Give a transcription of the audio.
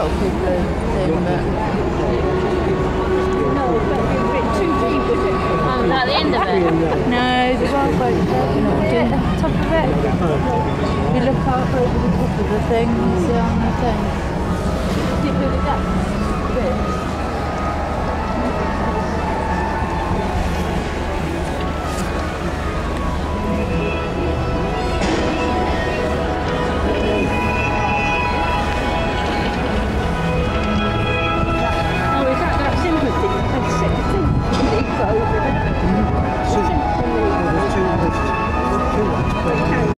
of people are doing that. No, but you're a bit too deep with it. Oh, is that the end of it? No, the wildboat's working on the top of it. You look up over the top of the thing and see on the thing. Did you look at that?